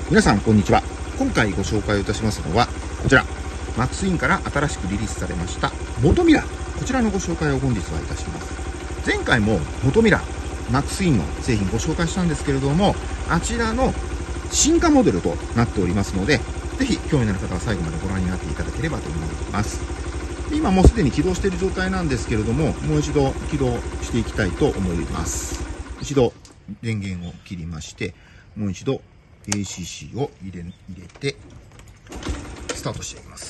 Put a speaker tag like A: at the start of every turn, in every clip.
A: 皆さんこんにちは。今回ご紹介いたしますのはこちら、マックスインから新しくリリースされましたモトミラー、こちらのご紹介を本日はいたします。前回もモトミラー、マックスインの製品ご紹介したんですけれども、あちらの進化モデルとなっておりますので、ぜひ興味のある方は最後までご覧になっていただければと思います。今もうすでに起動している状態なんですけれども、もう一度起動していきたいと思います。一度電源を切りまして、もう一度 ACC を入れてスタートしていきます。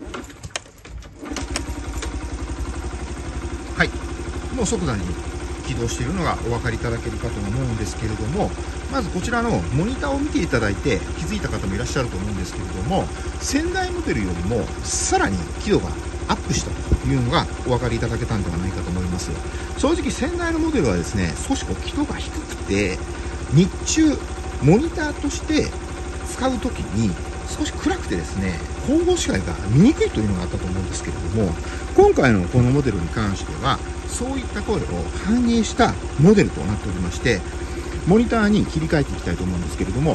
A: はい、もう即座に起動しているのがお分かりいただけるかと思うんですけれども、まずこちらのモニターを見ていただいて気づいた方もいらっしゃると思うんですけれども、先代モデルよりもさらに輝度がアップしたというのがお分かりいただけたんではないかと思います。正直先代のモデルはですね、少し輝度が低くて、日中モニターとして使うときに少し暗くてですね、光合視界が見にくいというのがあったと思うんですけれども、今回のこのモデルに関してはそういった声を反映したモデルとなっておりまして、モニターに切り替えていきたいと思うんですけれども、はい、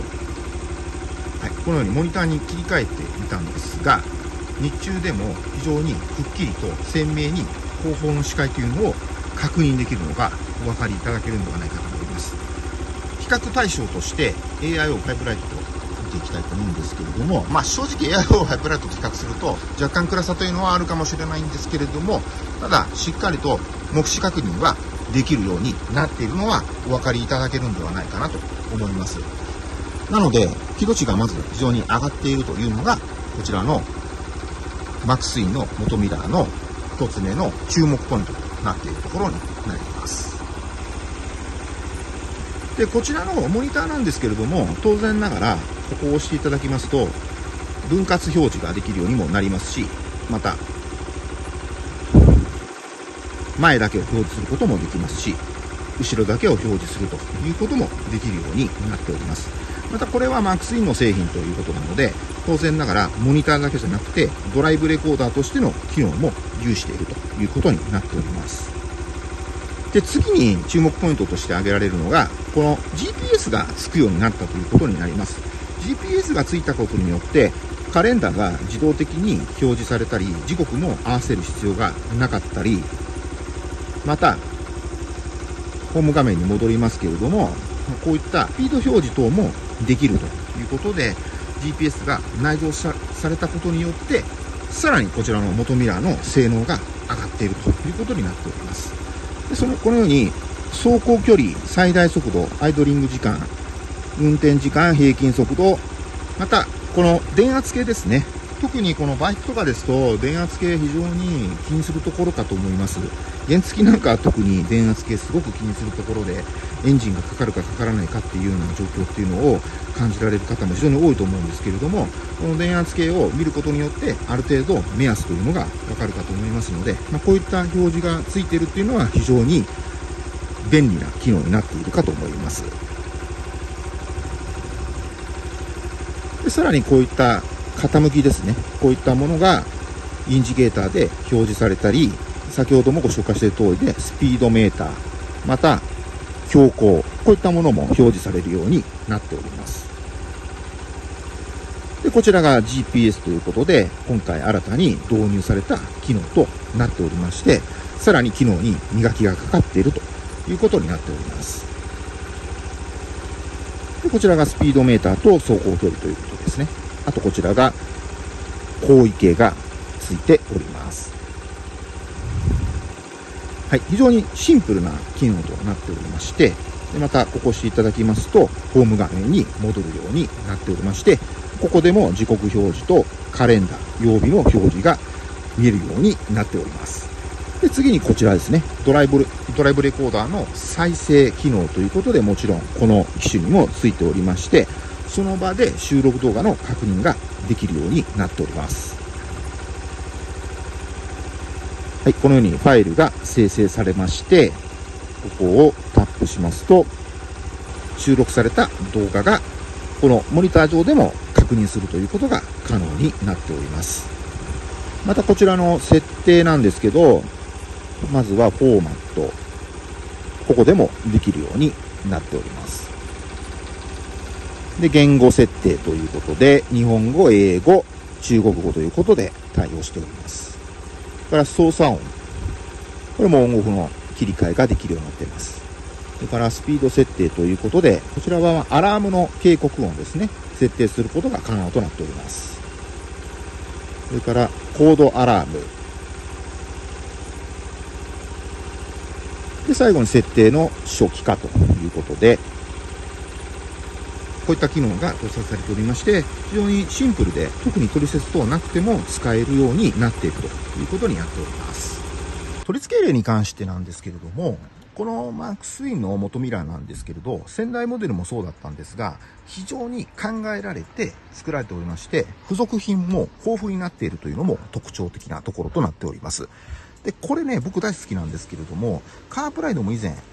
A: このようにモニターに切り替えてみたんですが、日中でも非常にくっきりと鮮明に後方の視界というのを確認できるのがお分かりいただけるのではないかと思います。比較対象として AIO ファイブライトと見ていきたいと思うんですけれども、正直 AIO ファイブライトと比較すると若干暗さというのはあるかもしれないんですけれども、ただしっかりと目視確認はできるようになっているのはお分かりいただけるのではないかなと思います。なので輝度値がまず非常に上がっているというのがこちらのマックスインのモトミラーの一つ目の注目ポイントとなっているところになります。で、こちらのモニターなんですけれども、当然ながらここを押していただきますと分割表示ができるようにもなりますし、また前だけを表示することもできますし、後ろだけを表示するということもできるようになっております。またこれはマックスインの製品ということなので、当然ながらモニターだけじゃなくてドライブレコーダーとしての機能も有しているということになっております。で、次に注目ポイントとして挙げられるのが、この GPS がつくようになったということになります。GPS がついたことによってカレンダーが自動的に表示されたり、時刻も合わせる必要がなかったり、またホーム画面に戻りますけれども、こういったスピード表示等もできるということで GPS が内蔵されたことによって、さらにこちらのモトミラーの性能が上がっているということになっております。で、このように走行距離、最大速度、アイドリング時間、運転時間、平均速度、またこの電圧計ですね。特にこのバイクとかですと電圧計非常に気にするところかと思います。原付なんかは特に電圧計すごく気にするところで、エンジンがかかるかかからないかっていうような状況っていうのを感じられる方も非常に多いと思うんですけれども、この電圧計を見ることによってある程度目安というのがわかるかと思いますので、こういった表示がついているっていうのは非常に便利な機能になっているかと思います。で、さらにこういった傾きですね、こういったものがインジケーターで表示されたり、先ほどもご紹介した通りでスピードメーター、また標高、こういったものも表示されるようになっております。で、こちらが GPS ということで今回新たに導入された機能となっておりまして、さらに機能に磨きがかかっているということになっております。で、こちらがスピードメーターと走行距離ということですね。あとこちらが方位計がついております。はい、非常にシンプルな機能となっておりまして、で、またここ押していただきますとホーム画面に戻るようになっておりまして、ここでも時刻表示とカレンダー、曜日の表示が見えるようになっております。で、次にこちらですね、ドライブレコーダーの再生機能ということで、もちろんこの機種にもついておりまして、その場で収録動画の確認ができるようになっております。はい、このようにファイルが生成されまして、ここをタップしますと収録された動画がこのモニター上でも確認するということが可能になっております。またこちらの設定なんですけど、まずはフォーマット、ここでもできるようになっております。 で、言語設定ということで、日本語、英語、中国語ということで対応しております。それから操作音。これもオンオフの切り替えができるようになっています。それからスピード設定ということで、こちらはアラームの警告音ですね。設定することが可能となっております。それからコードアラーム。で、最後に設定の初期化ということで、こういった機能が搭載されておりまして、非常にシンプルで、特に取説等なくても使えるようになっているということになっております。取り付け例に関してなんですけれども、このマーク3の元ミラーなんですけれど、先代モデルもそうだったんですが、非常に考えられて作られておりまして、付属品も豊富になっているというのも特徴的なところとなっております。で、これね、僕大好きなんですけれども、カープライドも以前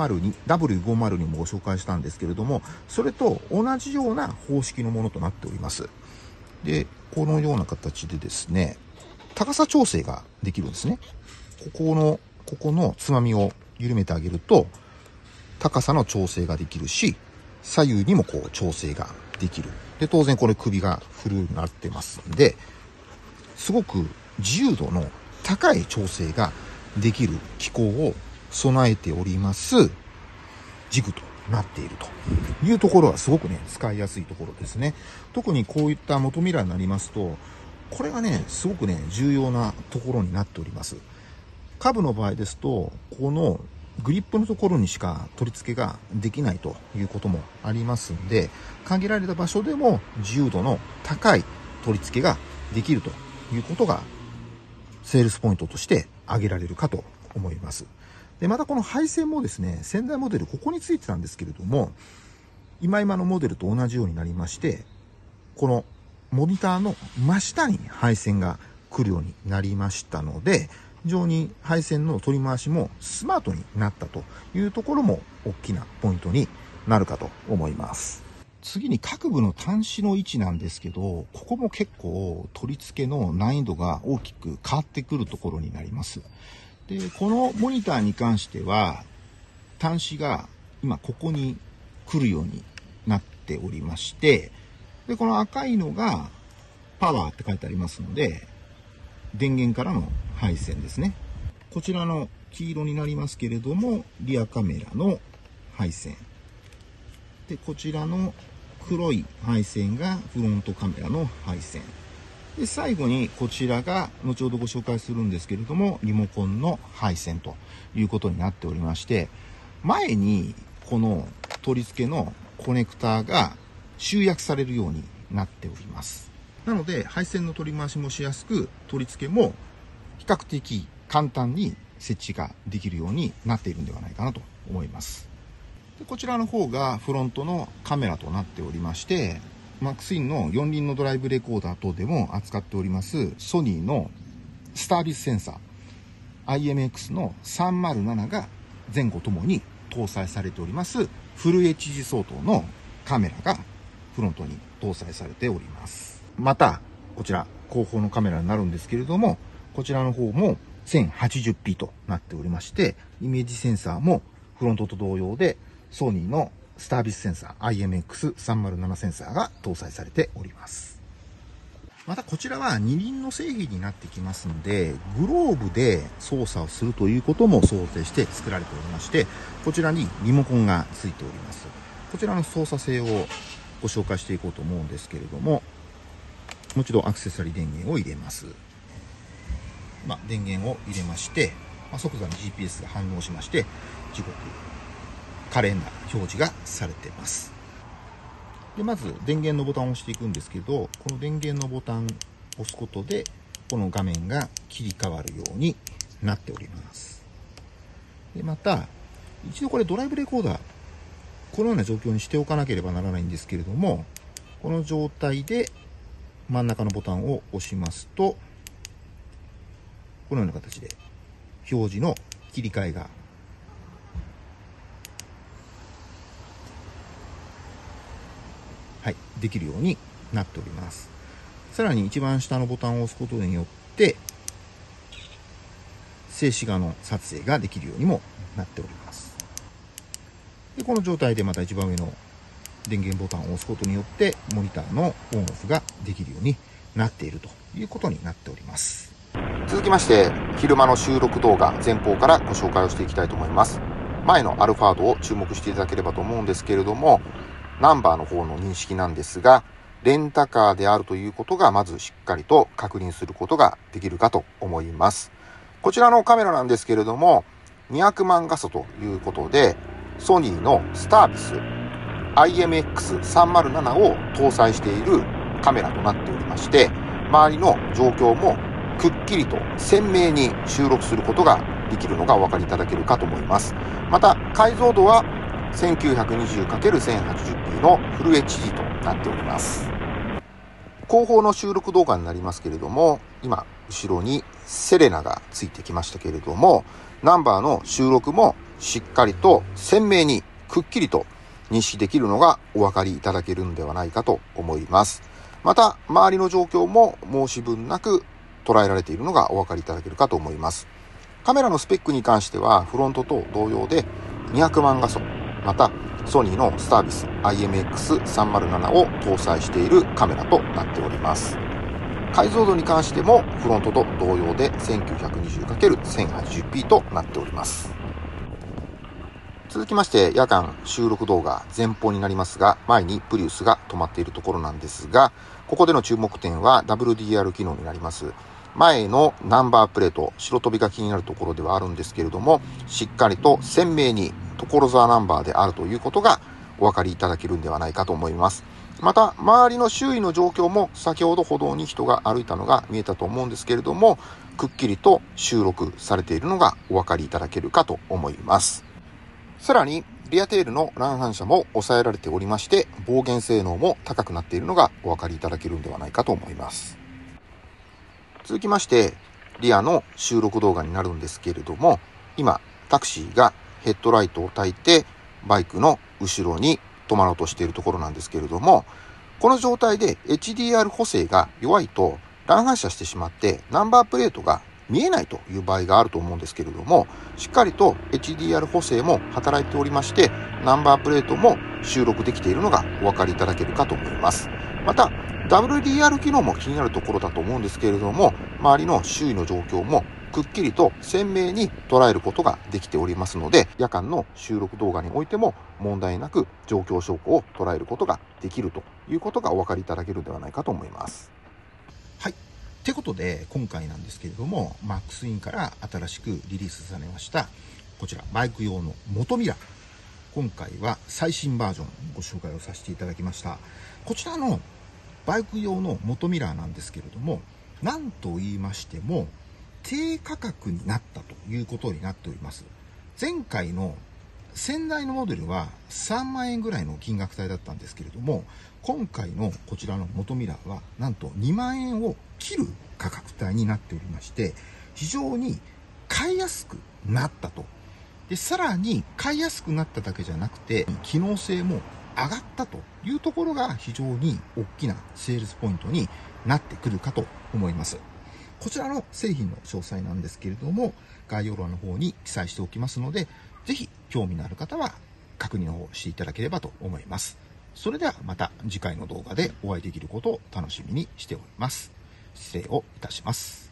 A: W502 もご紹介したんですけれども、それと同じような方式のものとなっております。で、このような形でですね、高さ調整ができるんですね。ここのつまみを緩めてあげると、高さの調整ができるし、左右にもこう調整ができる。で、当然これ首がフルになってますんで、すごく自由度の高い調整ができる機構を備えておりますジグとなっているというところはすごくね、使いやすいところですね。特にこういった元ミラーになりますと、これがね、すごくね、重要なところになっております。カブの場合ですと、このグリップのところにしか取り付けができないということもありますんで、限られた場所でも自由度の高い取り付けができるということがセールスポイントとして挙げられるかと思います。で、またこの配線もですね、先代モデルここについてたんですけれども、今のモデルと同じようになりまして、このモニターの真下に配線が来るようになりましたので、非常に配線の取り回しもスマートになったというところも大きなポイントになるかと思います。次に各部の端子の位置なんですけど、ここも結構取り付けの難易度が大きく変わってくるところになります。で、このモニターに関しては、端子が今ここに来るようになっておりまして、で、この赤いのがパワーって書いてありますので、電源からの配線ですね。こちらの黄色になりますけれども、リアカメラの配線。で、こちらの黒い配線がフロントカメラの配線。で、最後にこちらが後ほどご紹介するんですけれども、リモコンの配線ということになっておりまして、前にこの取り付けのコネクターが集約されるようになっております。なので、配線の取り回しもしやすく、取り付けも比較的簡単に設置ができるようになっているんではないかなと思います。で、こちらの方がフロントのカメラとなっておりまして、マックスインの4輪のドライブレコーダー等でも扱っておりますソニーのスタービスセンサー IMX の307が前後ともに搭載されておりますフル HD 相当のカメラがフロントに搭載されております。また、こちら後方のカメラになるんですけれども、こちらの方も 1080p となっておりまして、イメージセンサーもフロントと同様でソニーのスタービスセンサー IMX307 センサーが搭載されております。またこちらは二輪の製品になってきますので、グローブで操作をするということも想定して作られておりまして、こちらにリモコンがついております。こちらの操作性をご紹介していこうと思うんですけれども、もう一度アクセサリー電源を入れます。電源を入れまして、即座に GPS が反応しまして、時刻、カレンダー表示がされています。で、まず電源のボタンを押していくんですけど、この電源のボタンを押すことで、この画面が切り替わるようになっております。で、また、一度これドライブレコーダー、このような状況にしておかなければならないんですけれども、この状態で真ん中のボタンを押しますと、このような形で表示の切り替えができるようになっております。さらに一番下のボタンを押すことによって静止画の撮影ができるようにもなっております。で、この状態でまた一番上の電源ボタンを押すことによってモニターのオンオフができるようになっているということになっております。続きまして昼間の収録動画前方からご紹介をしていきたいと思います。前のアルファードを注目していただければと思うんですけれども、ナンバーの方の認識なんですが、レンタカーであるということがまずしっかりと確認することができるかと思います。こちらのカメラなんですけれども、200万画素ということで、ソニーのスタービス IMX307 を搭載しているカメラとなっておりまして、周りの状況もくっきりと鮮明に収録することができるのがお分かりいただけるかと思います。また解像度は 1920×1080p のフル HD となっております。後方の収録動画になりますけれども、今後ろにセレナがついてきましたけれども、ナンバーの収録もしっかりと鮮明にくっきりと認識できるのがお分かりいただけるんではないかと思います。また周りの状況も申し分なく捉えられているのがお分かりいただけるかと思います。カメラのスペックに関してはフロントと同様で200万画素、またソニーのスタービス IMX307 を搭載しているカメラとなっております。解像度に関してもフロントと同様で 1920×1080p となっております。続きまして夜間収録動画前方になりますが、前にプリウスが止まっているところなんですが、ここでの注目点は WDR 機能になります。前のナンバープレート、白飛びが気になるところではあるんですけれども、しっかりと鮮明に所沢ナンバーであるということがお分かりいただけるんではないかと思います。また周りの周囲の状況も先ほど歩道に人が歩いたのが見えたと思うんですけれども、くっきりと収録されているのがお分かりいただけるかと思います。さらにリアテールの乱反射も抑えられておりまして、防減性能も高くなっているのがお分かりいただけるんではないかと思います。続きましてリアの収録動画になるんですけれども、今タクシーがヘッドライトを焚いてバイクの後ろに止まろうとしているところなんですけれども、この状態で HDR 補正が弱いと乱反射してしまってナンバープレートが見えないという場合があると思うんですけれども、しっかりと HDR 補正も働いておりまして、ナンバープレートも収録できているのがお分かりいただけるかと思います。また WDR 機能も気になるところだと思うんですけれども、周りの周囲の状況もくっきりと鮮明に捉えることができておりますので、夜間の収録動画においても問題なく状況証拠を捉えることができるということがお分かりいただけるのではないかと思います。はい。ということで今回なんですけれども、マックスインから新しくリリースされましたこちらバイク用の元ミラー、今回は最新バージョンご紹介をさせていただきました。こちらのバイク用の元ミラーなんですけれども、なんと言いましても低価格になったということになっております。前回の先代のモデルは3万円ぐらいの金額帯だったんですけれども、今回のこちらの元ミラーはなんと2万円を切る価格帯になっておりまして、非常に買いやすくなったと。でさらに買いやすくなっただけじゃなくて機能性も上がったというところが非常に大きなセールスポイントになってくるかと思います。こちらの製品の詳細なんですけれども、概要欄の方に記載しておきますので、ぜひ興味のある方は確認をしていただければと思います。それではまた次回の動画でお会いできることを楽しみにしております。失礼をいたします。